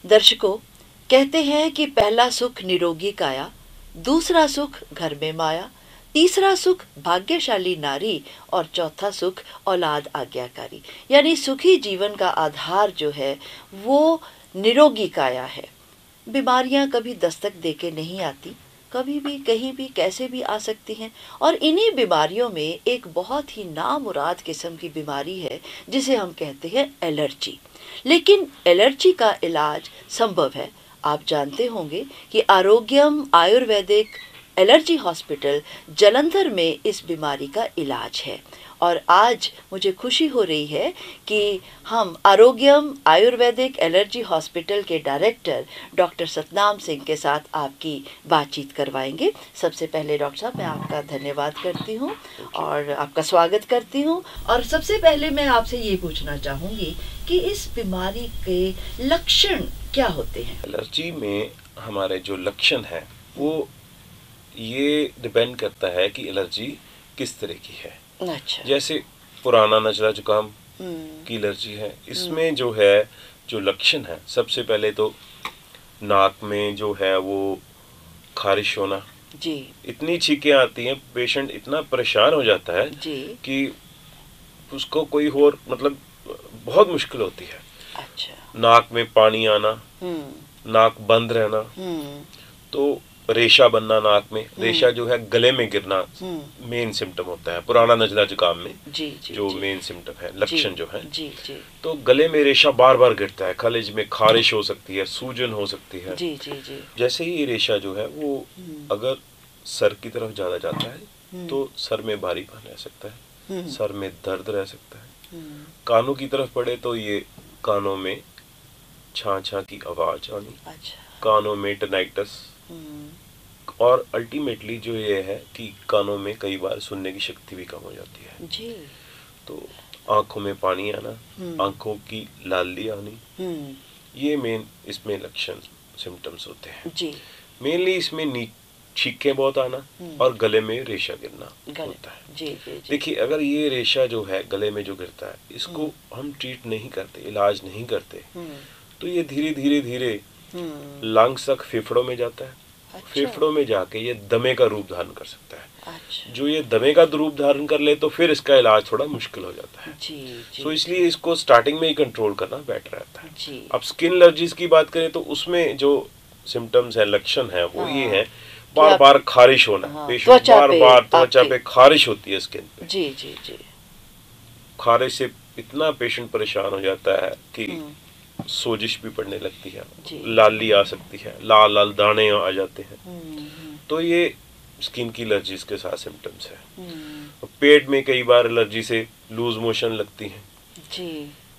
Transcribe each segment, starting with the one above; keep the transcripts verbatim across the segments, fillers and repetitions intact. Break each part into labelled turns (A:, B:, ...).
A: दर्शकों, कहते हैं कि पहला सुख निरोगी काया, दूसरा सुख घर में माया, तीसरा सुख भाग्यशाली नारी और चौथा सुख औलाद आज्ञाकारी। यानी सुखी जीवन का आधार जो है वो निरोगी काया है। बीमारियां कभी दस्तक देके नहीं आती, कभी भी कहीं भी कैसे भी आ सकती हैं। और इन्हीं बीमारियों में एक बहुत ही नामुराद किस्म की बीमारी है जिसे हम कहते हैं एलर्जी। लेकिन एलर्जी का इलाज संभव है। आप जानते होंगे कि आरोग्यम आयुर्वेदिक एलर्जी हॉस्पिटल जालंधर में इस बीमारी का इलाज है। और आज मुझे खुशी हो रही है कि हम आरोग्यम आयुर्वेदिक एलर्जी हॉस्पिटल के डायरेक्टर डॉक्टर सतनाम सिंह के साथ आपकी बातचीत करवाएंगे। सबसे पहले डॉक्टर साहब, मैं आपका धन्यवाद करती हूँ और आपका स्वागत करती हूँ। और सबसे पहले मैं आपसे ये पूछना चाहूँगी कि इस बीमारी के लक्षण क्या होते हैं?
B: एलर्जी में हमारे जो लक्षण हैं वो ये डिपेंड करता है कि एलर्जी किस तरह की है।
A: अच्छा।
B: जैसे पुराना नजला जुकाम की एलर्जी है, इसमें जो है जो लक्षण है, सबसे पहले तो नाक में जो है वो खारिश होना
A: जी,
B: इतनी छींकें आती हैं, पेशेंट इतना परेशान हो जाता है
A: जी
B: कि उसको कोई और मतलब बहुत मुश्किल होती है।
A: अच्छा।
B: नाक में पानी आना,
A: हम्म
B: नाक बंद रहना,
A: हम्म
B: तो रेशा बनना नाक में, रेशा जो है गले में गिरना
A: हम्म
B: मेन सिम्टम होता है पुराना नजला जुकाम में।
A: जी जी
B: जो
A: जी,
B: मेन सिम्टम है, लक्षण जो है,
A: जी जी
B: तो गले में रेशा बार बार गिरता है, कलेज में खारिश हो सकती है, सूजन हो सकती है।
A: जी जी जी
B: जैसे ही ये रेशा जो है वो
A: हम्म,
B: अगर सर की तरफ ज्यादा जाता है
A: हम्म,
B: तो सर में भारीपन रह सकता है,
A: हम्म,
B: सर में दर्द रह सकता है।
A: हम्म,
B: कानों की तरफ पड़े तो ये कानों में छां छां की आवाज आनी,
A: अच्छा।
B: कानों में टिनाइटस,
A: हम्म,
B: और अल्टीमेटली जो ये है कि कानों में कई बार सुनने की शक्ति भी कम हो जाती है।
A: जी।
B: तो आंखों में पानी आना,
A: हम्म,
B: आंखों की लाली आनी,
A: हम्म,
B: ये मेन इसमें लक्षण सिम्टम्स होते हैं।
A: जी।
B: मेनली इसमें नी छींकें बहुत आना
A: हम्म,
B: और गले में रेशा गिरना
A: गले
B: होता है।
A: जी जी जी
B: देखिए, अगर ये रेशा जो है गले में जो गिरता है, इसको
A: हम्म,
B: हम ट्रीट नहीं करते, इलाज नहीं करते,
A: हम्म,
B: तो ये धीरे धीरे धीरे
A: हम्म,
B: लंग्स तक, फेफड़ों में जाता है।
A: अच्छा
B: फेफड़ों में जाके ये दमे का रूप धारण कर सकता है।
A: अच्छा
B: जो ये दमे का रूप धारण कर ले तो फिर इसका इलाज थोड़ा मुश्किल हो जाता है।
A: जी जी
B: सो इसलिए इसको स्टार्टिंग में ही कंट्रोल करना बेटर रहता है।
A: जी।
B: अब स्किन एलर्जीज की बात करें तो उसमें जो सिम्टम्स है, लक्षण है, वो
A: हाँ,
B: ये है बार
A: आप-
B: बार खारिश होना,
A: हाँ,
B: पेशेंट
A: त्वचा
B: बार
A: पे
B: बार त्वचा
A: आपके-
B: पे खारिश होती है स्किन पे।
A: जी जी जी
B: खारिश से इतना पेशेंट परेशान हो जाता है कि
A: हम्म,
B: सोजिश भी पड़ने लगती है,
A: जी।
B: लाली आ सकती है, लाल लाल दाने आ जाते हैं।
A: हम्म, हम्म,
B: तो ये स्किन की एलर्जीज के साथ सिम्टम्स है।
A: हम्म,
B: पेट में कई बार एलर्जी से लूज मोशन लगती है,
A: जी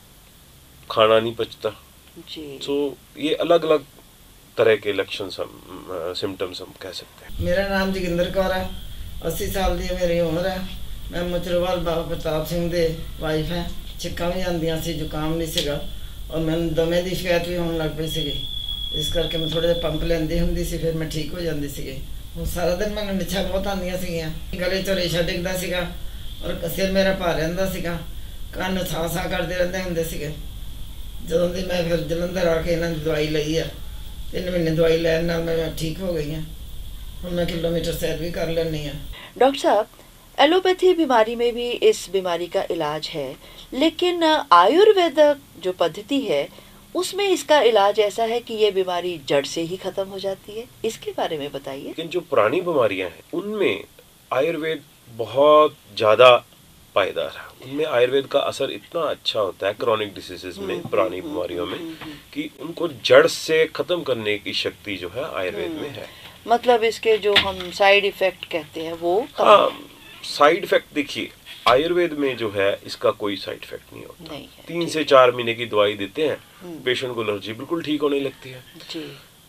B: खाना नहीं पचता।
A: जी
B: तो ये अलग अलग तरह के लक्षण सिम्टम्स हम कह सकते हैं।
C: मेरा नाम जोगिंदर कौर है, अस्सी साल की मेरी उम्र है। मैं मुचरवाल बाबा प्रताप सिंह दे वाइफ है। छिक्कां भी आंदियां सी, जुकाम नहीं सीगा और मैंने दमे की शिकायत भी होने लग पई सीगी। इस करके मैं थोड़े पंप लेंदी हुंदी सी, फिर मैं ठीक हो जाती सी। ਹੁਣ ਸਾਰਾ ਦਿਨ ਮੈਨੂੰ ਨਿਛਾ ਬਹੁਤ ਆਉਂਦੀਆਂ ਸੀਗੀਆਂ, ਗਲੇ 'ਚੋਂ ਰੇਸ਼ਾ ਡਿੱਗਦਾ ਸੀਗਾ ਔਰ ਸਿਰ ਮੇਰਾ ਭਾਰ ਰਹਿੰਦਾ ਸੀਗਾ, ਕੰਨ ਸਾਹ ਸਾਹ ਕਰਦੇ ਰਹਿੰਦੇ ਹੁੰਦੇ ਸੀਗੇ। ਜਦੋਂ ਦੀ ਮੈਂ ਫਿਰ ਜਲੰਧਰ ਆ ਕੇ ਇਹਨਾਂ ਦੀ ਦਵਾਈ ਲਈ ਆ, ਤਿੰਨ ਮਹੀਨੇ ਦਵਾਈ ਲੈਣ ਨਾਲ ਮੈਂ ਠੀਕ ਹੋ गई हाँ। ਹੁਣ मैं किलोमीटर सैर भी कर लेनी हाँ।
A: डॉक्टर साहब, एलोपैथी बीमारी में भी इस बीमारी का इलाज है, लेकिन आयुर्वेदिक जो पद्धति है उसमें इसका इलाज ऐसा है कि ये बीमारी जड़ से ही खत्म हो जाती है। इसके बारे में बताइए।
B: लेकिन जो पुरानी बीमारियां हैं उनमें आयुर्वेद बहुत ज्यादा पायदार है, उनमें आयुर्वेद का असर इतना अच्छा होता है क्रॉनिक डिसीजेस में, पुरानी बीमारियों में, कि उनको जड़ से खत्म करने की शक्ति जो है आयुर्वेद में है।
A: मतलब इसके जो हम साइड इफेक्ट कहते हैं वो कम
B: हाँ, साइड इफेक्ट देखिए, आयुर्वेद में जो है इसका कोई साइड इफेक्ट नहीं होता।
A: नहीं है,
B: तीन
A: ठीक
B: से
A: है।
B: चार महीने की दवाई देते हैं,
A: हम्म,
B: पेशेंट को एलर्जी बिल्कुल ठीक होने लगती है।
A: जी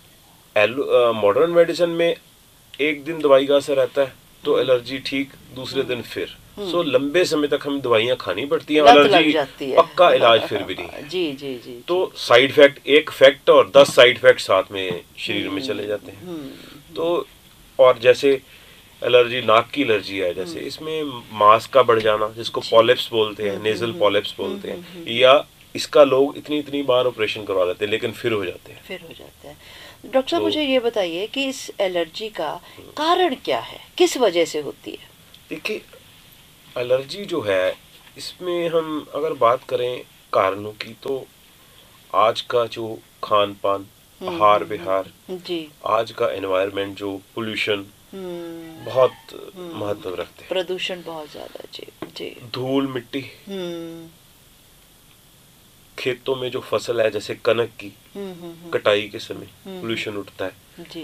B: एलो मॉडर्न मेडिसिन में एक दिन दवाई का असर रहता है तो एलर्जी ठीक, दूसरे दिन फिर। सो लंबे समय तक हमें दवाइयां खानी पड़ती हैं,
A: लत लग
B: एलर्जी
A: जाती है।
B: पक्का इलाज फिर भी नहीं है।
A: जी जी जी
B: तो साइड इफेक्ट, एक इफेक्ट और दस साइड इफेक्ट साथ में शरीर में चले जाते हैं।
A: हम्म,
B: तो और जैसे एलर्जी, नाक की एलर्जी है, जैसे इसमें मांस का बढ़ जाना जिसको पॉलिप्स बोलते हैं, नेजल पॉलिप्स बोलते हैं, या इसका लोग इतनी इतनी बार ऑपरेशन करवा लेते हैं लेकिन फिर हो जाते हैं
A: फिर हो जाता है। डॉक्टर साहब
B: तो-
A: मुझे ये बताइए कि इस एलर्जी का कारण क्या है, किस वजह से होती है?
B: देखिए, एलर्जी जो है इसमें हम अगर बात करें कारणों की, तो आज का जो खान पान, आहार विहार,
A: जी।
B: आज का एनवायरनमेंट जो पोल्यूशन
A: हम्म,
B: बहुत महत्व रखते हैं।
A: प्रदूषण बहुत ज्यादा। जी जी।
B: धूल मिट्टी,
A: हम्म
B: खेतों में जो फसल है जैसे कनक की
A: हम्म हम्म,
B: कटाई के समय पोल्यूशन उठता है।
A: जी।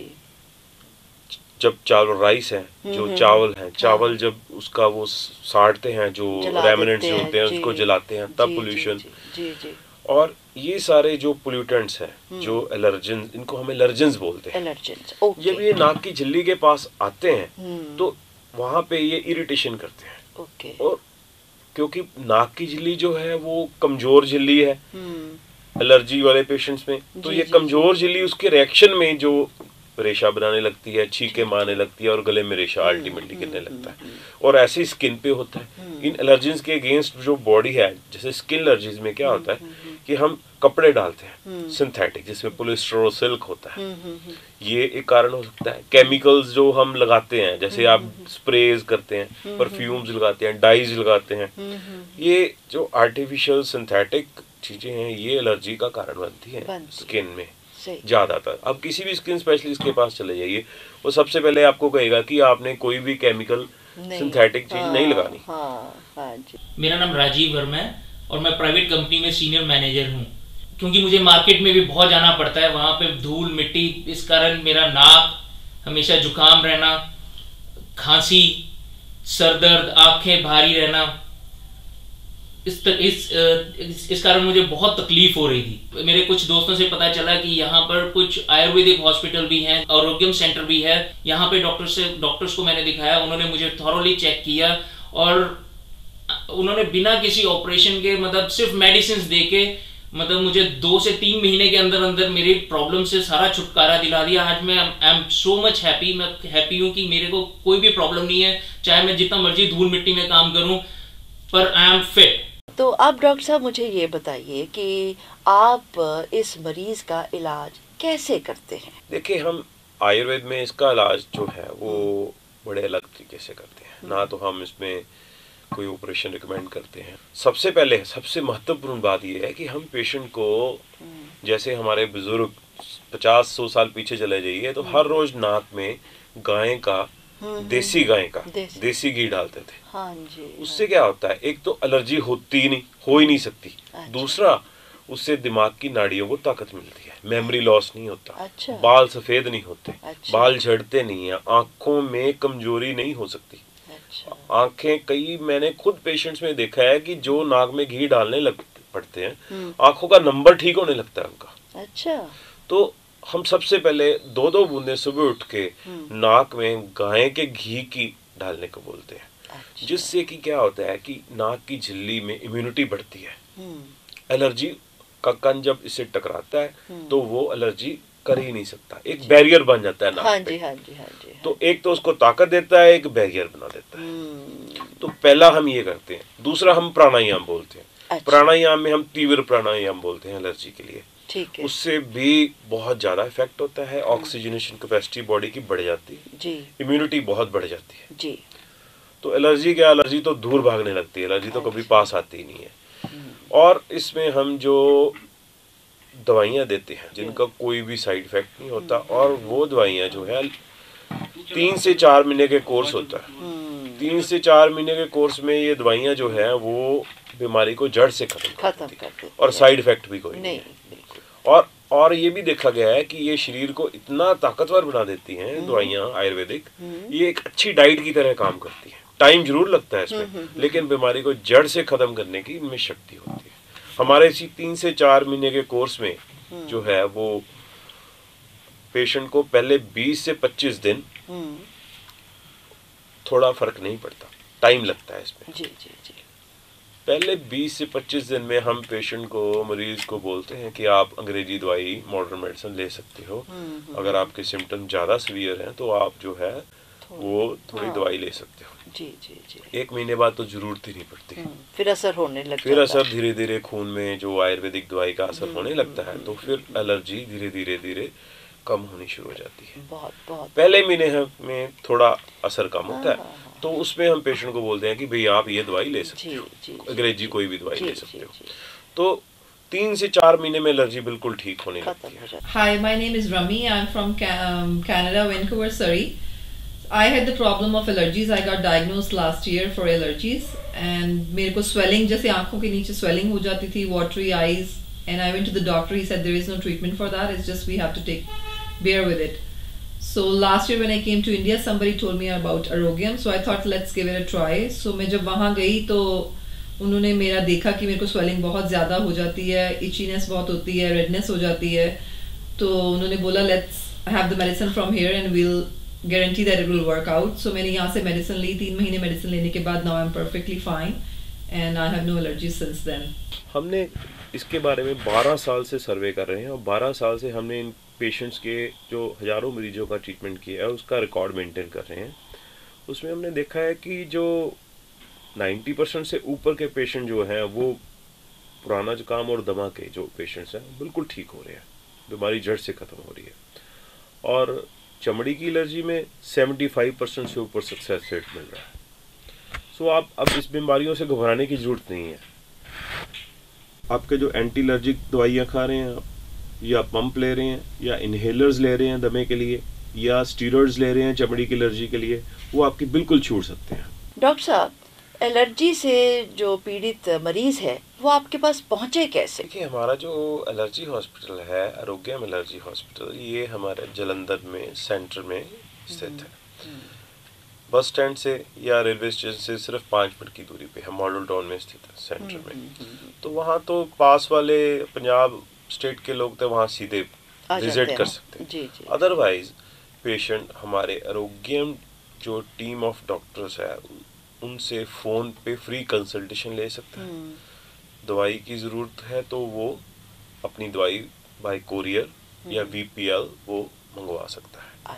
B: जब चावल राइस है, जो
A: हम्म,
B: चावल है, चावल जब उसका वो साड़ते हैं, जो
A: जला
B: रेमिनेंट्स
A: देते
B: जो होते हैं
A: जी,
B: उसको जलाते हैं, तब
A: जी,
B: पोल्यूशन।
A: जी जी जी।
B: और ये सारे जो पोल्यूटेंट्स हैं, जो एलर्जन, इनको हम एलर्जेंस बोलते हैं।
A: एलर्जेंस,
B: जब
A: ओके।
B: ये नाक की झिल्ली के पास आते हैं
A: हम्म,
B: तो वहां पे ये इरिटेशन करते हैं।
A: ओके।
B: और क्योंकि नाक की झिल्ली जो है वो कमजोर झिल्ली है
A: हम्म,
B: एलर्जी वाले पेशेंट्स में, तो
A: जी,
B: ये
A: जी,
B: कमजोर झिल्ली उसके रिएक्शन में जो रेशा बनाने लगती है, छींके मारने लगती है और गले में रेशा अल्टीमेटली गिरने लगता है। और ऐसे ही स्किन पे होता है। इन एलर्जीज के अगेंस्ट जो बॉडी है, जैसे स्किन एलर्जीज में क्या होता है कि हम कपड़े डालते हैं सिंथेटिक, जिसमें पोलिस्टर और सिल्क होता है, ये एक कारण हो सकता है। केमिकल्स जो हम लगाते हैं, जैसे आप स्प्रेज करते हैं, परफ्यूम्स लगाते हैं, डाइज लगाते हैं, ये जो आर्टिफिशियल सिंथेटिक चीजें हैं ये एलर्जी का कारण बनती है
A: बनती है।
B: स्किन में
A: सही।
B: ज्यादातर। अब किसी भी स्किन स्पेशलिस्ट के पास चले जाइए, वो सबसे पहले आपको कहेगा कि आपने कोई भी केमिकल
A: नहीं,
B: सिंथेटिक चीज
A: हाँ,
B: नहीं लगानी।
A: हाँ हाँ जी।
D: मेरा नाम राजीव वर्मा है और मैं प्राइवेट कंपनी में सीनियर मैनेजर हूँ। क्योंकि मुझे मार्केट में भी बहुत जाना पड़ता है, वहाँ पे धूल मिट्टी, इस कारण मेरा नाक हमेशा जुकाम रहना, खांसी, सर दर्द, आंखें भारी रहना, इस तर, इस, इस इस कारण मुझे बहुत तकलीफ हो रही थी। मेरे कुछ दोस्तों से पता चला कि यहाँ पर कुछ आयुर्वेदिक हॉस्पिटल भी हैं, आरोग्यम सेंटर भी है। यहाँ पे डॉक्टर से डॉक्टर्स को मैंने दिखाया, उन्होंने मुझे थॉरोली चेक किया और उन्होंने बिना किसी ऑपरेशन के, मतलब सिर्फ मेडिसिन दे के, मतलब मुझे दो से तीन महीने के अंदर अंदर मेरी प्रॉब्लम से सारा छुटकारा दिला दिया। आज मैं I am so much happy. मैं हैप्पी हूँ कि मेरे को कोई भी प्रॉब्लम नहीं है, चाहे मैं जितना मर्जी धूल मिट्टी में काम करूँ, पर आई एम फिट।
A: तो अब डॉक्टर साहब मुझे ये बताइए कि आप इस मरीज का इलाज कैसे करते हैं?
B: देखिए, हम आयुर्वेद में इसका इलाज जो है वो बड़े अलग तरीके से करते हैं। ना तो हम इसमें कोई ऑपरेशन रिकमेंड करते हैं। सबसे पहले सबसे महत्वपूर्ण बात यह है कि हम पेशेंट को, जैसे हमारे बुजुर्ग पचास सौ साल पीछे चले जाइए तो हर रोज नाक में गाय का, देसी गाय का
A: देसी।
B: देसी घी डालते थे।
A: हाँ जी।
B: उससे क्या होता है, एक तो एलर्जी होती ही नहीं, हो ही नहीं सकती।
A: अच्छा।
B: दूसरा, उससे दिमाग की नाड़ियों को ताकत मिलती है, मेमोरी लॉस नहीं होता,
A: अच्छा।
B: बाल सफेद नहीं होते,
A: अच्छा।
B: बाल झड़ते नहीं है, आंखों में कमजोरी नहीं हो सकती।
A: अच्छा।
B: आंखें, कई मैंने खुद पेशेंट्स में देखा है कि जो नाक में घी डालने लग पड़ते हैं, आंखों का नंबर ठीक होने लगता है उनका।
A: अच्छा।
B: तो हम सबसे पहले दो दो बूंदे सुबह उठ के नाक में गाय के घी की डालने को बोलते हैं।
A: अच्छा।
B: जिससे कि क्या होता है कि नाक की झिल्ली में इम्यूनिटी बढ़ती है।
A: हम्म,
B: एलर्जी का कण जब इससे टकराता है तो वो एलर्जी कर ही नहीं सकता, एक बैरियर बन जाता है नाक
A: हाँ
B: पे।
A: जी हाँ जी हाँ जी।
B: तो एक तो उसको ताकत देता है, एक बैरियर बना देता है।
A: हम्म,
B: तो पहला हम ये करते हैं। दूसरा, हम प्राणायाम बोलते हैं।
A: अच्छा।
B: प्राणायाम में हम तीव्र प्राणायाम बोलते हैं एलर्जी के लिए।
A: ठीक है
B: उससे भी बहुत ज्यादा इफेक्ट होता है, ऑक्सीजनेशन कैपेसिटी बॉडी की बढ़ जाती है,
A: जी
B: इम्यूनिटी बहुत बढ़ जाती है।
A: जी।
B: तो एलर्जी क्या, एलर्जी तो दूर भागने लगती है, एलर्जी तो कभी पास आती ही नहीं है। और इसमें हम जो दवाइयाँ देते हैं जिनका कोई भी साइड इफेक्ट नहीं होता, और वो दवाइयाँ जो है तीन से चार महीने के कोर्स होता है। तीन से चार महीने के कोर्स में ये दवाइयाँ जो है वो बीमारी को जड़ से खत्म कर
A: खत्म
B: देती
A: कर
B: है,
A: देती
B: और
A: है।
B: साइड इफेक्ट भी कोई नहीं
A: नहीं
B: है।
A: बिल्कुल।
B: और और ये भी देखा गया है कि ये शरीर को इतना ताकतवर बना देती हैं दवाइयाँ आयुर्वेदिक, ये एक अच्छी डाइट की तरह काम करती है। टाइम जरूर लगता है इसमें, लेकिन बीमारी को जड़ से खत्म करने की इनमें शक्ति होती है। हमारे इसी तीन से चार महीने के कोर्स में जो है वो पेशेंट को पहले बीस से पच्चीस दिन
A: हम्म,
B: थोड़ा फर्क नहीं पड़ता, टाइम लगता है इसमें।
A: जी जी जी।
B: पहले बीस से पच्चीस दिन में हम पेशेंट को, मरीज को बोलते हैं कि आप अंग्रेजी दवाई, मॉडर्न मेडिसिन ले सकते हो। अगर आपके सिम्टम ज़्यादा सीवियर हैं तो आप जो है वो थोड़ी
A: हाँ।
B: दवाई ले सकते हो।
A: जी जी जी।
B: एक महीने बाद तो जरूरत ही नहीं पड़ती।
A: हम्म, फिर असर होने लग
B: फिर
A: जाता
B: असर धीरे धीरे खून में जो आयुर्वेदिक दवाई का असर होने लगता है, तो फिर एलर्जी धीरे धीरे धीरे कम होनी शुरू हो जाती है।
A: है। बहुत बहुत
B: पहले महीने में थोड़ा असर कम होता है,
A: हाँ, हाँ,
B: तो उसमें हम पेशेंट को बोलते हैं कि भाई आप ये दवाई ले सकते
A: जी
B: हो,
A: जी जी,
B: अंग्रेजी कोई भी दवाई
A: जी,
B: ले
A: जी,
B: सकते हो।
A: जी,
B: तो तीन से चार महीने में एलर्जी बिल्कुल ठीक होने
A: खत्म
B: लगती
A: हो
B: है।
A: जाता
E: Hi, my name is Rami. I'm from Ca- um, Canada, Vancouver, Surrey. I had the problem of allergies. I got diagnosed last year for allergies, and मेरे को swelling जैसे आंखों के नीचे swelling हो जाती थी, watery eyes, and I went to the doctor. He said there is no treatment for that. It's just we have to take bear with it. So last year when I came to India, somebody told me about Arogium. So I thought let's give it a try. So मैं जब वहाँ गई तो उन्होंने मेरा देखा कि मेरे को swelling बहुत ज़्यादा हो जाती है, itchiness बहुत होती है, redness हो जाती है, तो उन्होंने बोला let's have the medicine from here and we'll guarantee that it will work out. So मैंने यहाँ से medicine ली, तीन महीने medicine लेने के बाद now I'm perfectly fine and I have no allergies since then.
B: हमने इसके बारे में बारह साल से सर्वे कर रहे हैं, और बारह साल से हमने इन पेशेंट्स के जो हज़ारों मरीजों का ट्रीटमेंट किया है उसका रिकॉर्ड मेंटेन कर रहे हैं। उसमें हमने देखा है कि जो नब्बे परसेंट से ऊपर के पेशेंट जो हैं वो पुराना जुकाम और दमा के जो पेशेंट्स हैं बिल्कुल ठीक हो रहे हैं, बीमारी जड़ से ख़त्म हो रही है। और चमड़ी की एलर्जी में पचहत्तर परसेंट से ऊपर सक्सेस रेट मिल रहा है। सो आप अब इस बीमारियों से घबराने की ज़रूरत नहीं है। आपके जो एंटी एलर्जिक दवाइयाँ खा रहे हैं आप, या पंप ले रहे हैं, या इन्हेलर्स ले रहे हैं दमे के लिए, या स्टीरॉइड्स ले रहे हैं चमड़ी की एलर्जी के लिए, वो आपकी बिल्कुल छूट सकते हैं।
A: डॉक्टर साहब, एलर्जी से जो पीड़ित मरीज है वो आपके पास पहुंचे कैसे?
B: देखिए, हमारा जो एलर्जी हॉस्पिटल है, आरोग्यम एलर्जी हॉस्पिटल, ये हमारे जलंधर में सेंटर में स्थित है। बस स्टैंड से या रेलवे स्टेशन से सिर्फ पाँच मिनट की दूरी पे है, मॉडल टाउन में स्थित है सेंटर में। तो वहाँ तो पास वाले पंजाब स्टेट के लोग तो वहाँ सीधे
A: आ जाते
B: विजिट
A: हैं।
B: कर सकते हैं।
A: जी जी।
B: अदरवाइज पेशेंट हमारे आरोग्यम जो टीम ऑफ डॉक्टर्स है उनसे फ़ोन पे फ्री कंसल्टेशन ले सकते हैं। दवाई की ज़रूरत है तो वो अपनी दवाई बाय कोरियर या वीपीएल वो मंगवा सकता है।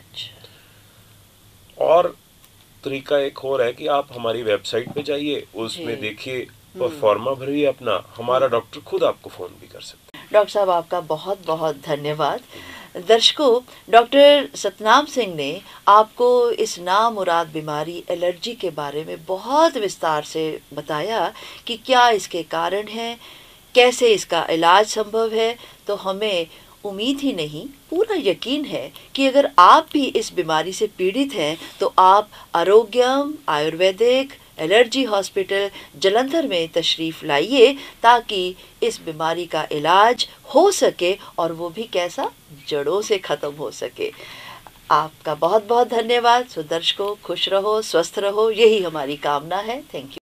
A: अच्छा।
B: और तरीका एक और है कि आप हमारी वेबसाइट पे जाइए, उसमें
A: जी।
B: देखिए और फॉर्मा भरिए अपना, हमारा डॉक्टर खुद आपको फ़ोन भी कर सकता है।
A: डॉक्टर साहब, आपका बहुत बहुत धन्यवाद। दर्शकों, डॉक्टर सतनाम सिंह ने आपको इस नामुराद बीमारी एलर्जी के बारे में बहुत विस्तार से बताया कि क्या इसके कारण हैं, कैसे इसका इलाज संभव है। तो हमें उम्मीद ही नहीं, पूरा यकीन है कि अगर आप भी इस बीमारी से पीड़ित हैं तो आप आरोग्यम आयुर्वेदिक एलर्जी हॉस्पिटल जलंधर में तशरीफ़ लाइए, ताकि इस बीमारी का इलाज हो सके और वो भी कैसा, जड़ों से ख़त्म हो सके। आपका बहुत बहुत धन्यवाद। सो दर्शकों, खुश रहो, स्वस्थ रहो, यही हमारी कामना है। Thank you.